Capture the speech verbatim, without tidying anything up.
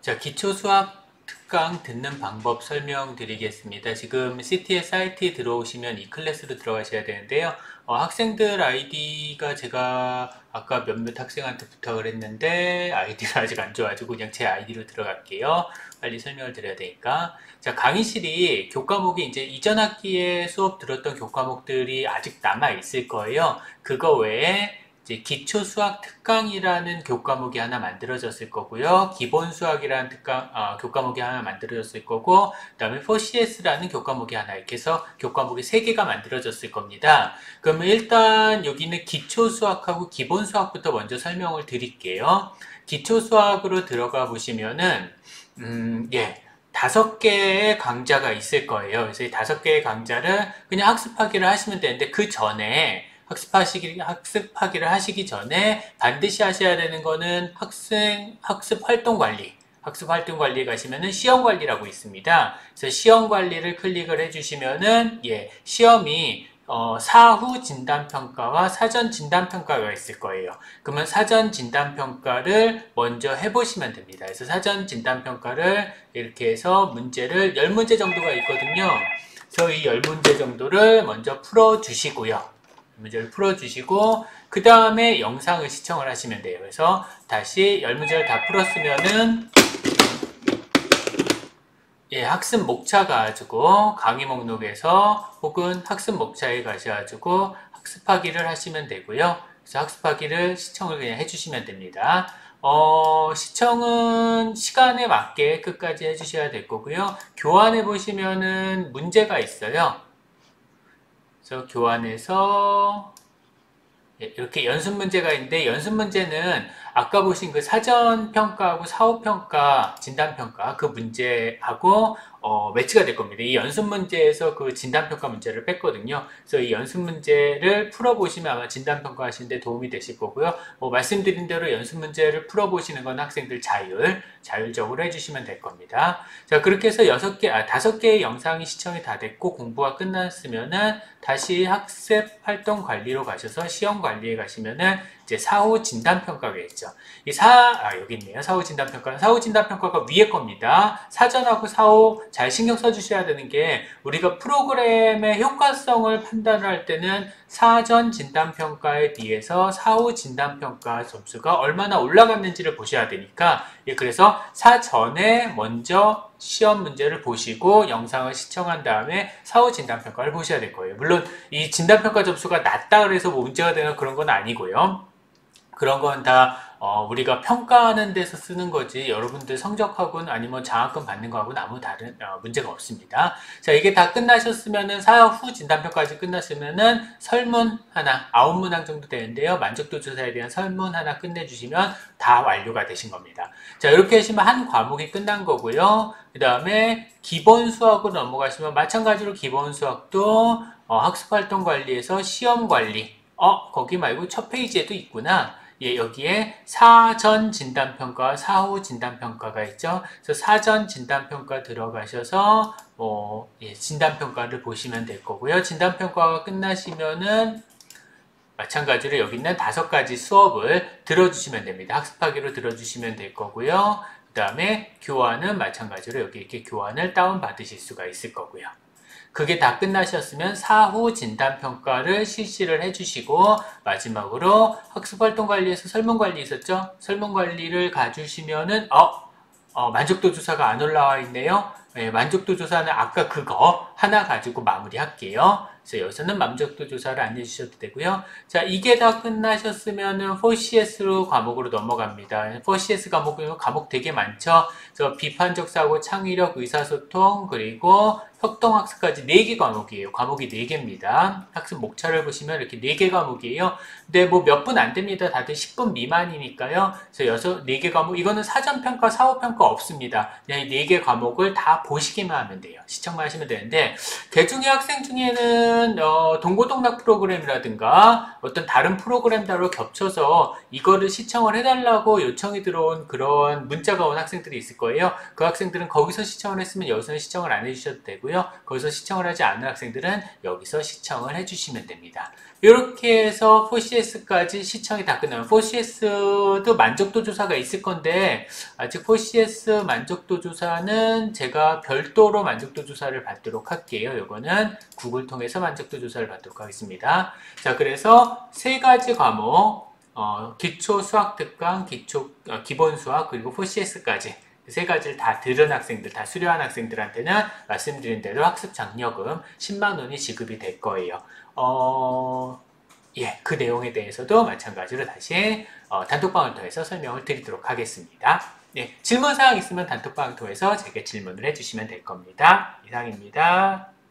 자, 기초 수학 특강 듣는 방법 설명드리겠습니다. 지금 씨티의 사이트에 들어오시면 이 클래스로 들어가셔야 되는데요. 어, 학생들 아이디가 제가 아까 몇몇 학생한테 부탁을 했는데 아이디가 아직 안 좋아가지고 그냥 제 아이디로 들어갈게요. 빨리 설명을 드려야 되니까. 자, 강의실이 교과목이 이제 이전 학기에 수업 들었던 교과목들이 아직 남아 있을 거예요. 그거 외에 이제 기초 수학 특강이라는 교과목이 하나 만들어졌을 거고요. 기본 수학이라는 특강, 어, 교과목이 하나 만들어졌을 거고, 그 다음에 포시에스라는 교과목이 하나, 이렇게 해서 교과목이 세 개가 만들어졌을 겁니다. 그러면 일단 여기는 기초 수학하고 기본 수학부터 먼저 설명을 드릴게요. 기초 수학으로 들어가 보시면은, 음, 예. 다섯 개의 강좌가 있을 거예요. 그래서 이 다섯 개의 강좌를 그냥 학습하기를 하시면 되는데, 그 전에 학습하시기, 학습하기를 하시기 전에 반드시 하셔야 되는 거는 학생, 학습 활동 관리. 학습 활동 관리에 가시면은 시험 관리라고 있습니다. 그래서 시험 관리를 클릭을 해주시면은, 예, 시험이 어, 사후 진단평가와 사전 진단평가가 있을 거예요. 그러면 사전 진단평가를 먼저 해보시면 됩니다. 그래서 사전 진단평가를 이렇게 해서 문제를 열 문제 정도가 있거든요. 그래서 이 열 문제 정도를 먼저 풀어주시고요. 문제를 풀어주시고 그 다음에 영상을 시청을 하시면 돼요. 그래서 다시 열 문제를 다 풀었으면은 예, 학습 목차 가지고 강의 목록에서 혹은 학습 목차에 가셔가지고 학습하기를 하시면 되고요. 그래서 학습하기를 시청을 그냥 해주시면 됩니다. 어, 시청은 시간에 맞게 끝까지 해주셔야 될 거고요. 교환해 보시면은 문제가 있어요. 그래서 교환해서 이렇게 연습 문제가 있는데 연습 문제는 아까 보신 그 사전 평가하고 사후 평가, 진단 평가 그 문제하고 어, 매치가 될 겁니다. 이 연습 문제에서 그 진단 평가 문제를 뺐거든요. 그래서 이 연습 문제를 풀어보시면 아마 진단 평가 하시는데 도움이 되실 거고요. 뭐 말씀드린 대로 연습 문제를 풀어보시는 건 학생들 자율, 자율적으로 해주시면 될 겁니다. 자, 그렇게 해서 여섯 개, 아, 다섯 개의 영상이 시청이 다 됐고 공부가 끝났으면은 다시 학습 활동 관리로 가셔서 시험 관리에 가시면은 이제 사후 진단 평가가 있죠. 이 사, 아, 여기 있네요. 사후 진단 평가는 사후 진단 평가가 위에 겁니다. 사전하고 사후 잘 신경 써주셔야 되는 게 우리가 프로그램의 효과성을 판단을 할 때는 사전 진단 평가에 비해서 사후 진단 평가 점수가 얼마나 올라갔는지를 보셔야 되니까 예, 그래서 사전에 먼저 시험 문제를 보시고 영상을 시청한 다음에 사후 진단평가를 보셔야 될 거예요. 물론 이 진단평가 점수가 낮다 그래서 뭐 문제가 되는 그런 건 아니고요. 그런 건 다 어, 우리가 평가하는 데서 쓰는 거지 여러분들 성적하고는 아니면 장학금 받는 거하고는 아무 다른 어, 문제가 없습니다. 자, 이게 다 끝나셨으면은 사후 진단평까지 끝났으면은 설문 하나 아홉 문항 정도 되는데요. 만족도 조사에 대한 설문 하나 끝내주시면 다 완료가 되신 겁니다. 자, 이렇게 하시면 한 과목이 끝난 거고요. 그 다음에 기본 수학으로 넘어가시면 마찬가지로 기본 수학도 어, 학습활동 관리에서 시험 관리 어 거기 말고 첫 페이지에도 있구나. 예, 여기에 사전 진단평가와 사후 진단평가가 있죠. 그래서 사전 진단평가 들어가셔서 뭐 예, 진단평가를 보시면 될 거고요. 진단평가가 끝나시면은 마찬가지로 여기 있는 다섯 가지 수업을 들어주시면 됩니다. 학습하기로 들어주시면 될 거고요. 그 다음에 교환은 마찬가지로 여기 이렇게 교환을 다운받으실 수가 있을 거고요. 그게 다 끝나셨으면 사후 진단평가를 실시를 해주시고 마지막으로 학습활동관리에서 설문관리 있었죠? 설문관리를 가주시면은 어, 어 만족도 조사가 안 올라와 있네요. 네, 만족도 조사는 아까 그거 하나 가지고 마무리할게요. 그래서 여기서는 만족도 조사를 안 해주셔도 되고요. 자, 이게 다 끝나셨으면은 포시에스로 과목으로 넘어갑니다. 포시에스 과목은 과목 되게 많죠. 그래서 비판적 사고, 창의력, 의사소통, 그리고 협동학습까지 네 개 과목이에요. 과목이 네 개입니다. 학습 목차를 보시면 이렇게 네 개 과목이에요. 근데 뭐 몇 분 안 됩니다. 다들 십 분 미만이니까요. 그래서 여섯, 네 개 과목, 이거는 사전평가, 사후평가 없습니다. 그냥 이 네 개 과목을 다 보시기만 하면 돼요. 시청만 하시면 되는데, 개중의 학생 중에는, 어, 동고동락 프로그램이라든가 어떤 다른 프로그램들로 겹쳐서 이거를 시청을 해달라고 요청이 들어온 그런 문자가 온 학생들이 있을 거예요. 그 학생들은 거기서 시청을 했으면 여기서는 시청을 안 해주셔도 되고요. 되고요. 거기서 시청을 하지 않는 학생들은 여기서 시청을 해주시면 됩니다. 이렇게 해서 포시에스까지 시청이 다 끝나면 포시에스도 만족도 조사가 있을 건데 아직 포시에스 만족도 조사는 제가 별도로 만족도 조사를 받도록 할게요. 이거는 구글 통해서 만족도 조사를 받도록 하겠습니다. 자, 그래서 세 가지 과목 어, 기초 수학 특강, 기초 어, 기본 수학 그리고 포시에스까지 세 가지를 다 들은 학생들, 다 수료한 학생들한테는 말씀드린 대로 학습 장려금 십만 원이 지급이 될 거예요. 어, 예, 그 내용에 대해서도 마찬가지로 다시 어, 단톡방을 통해서 설명을 드리도록 하겠습니다. 예, 질문사항 있으면 단톡방을 통해서 제게 질문을 해주시면 될 겁니다. 이상입니다.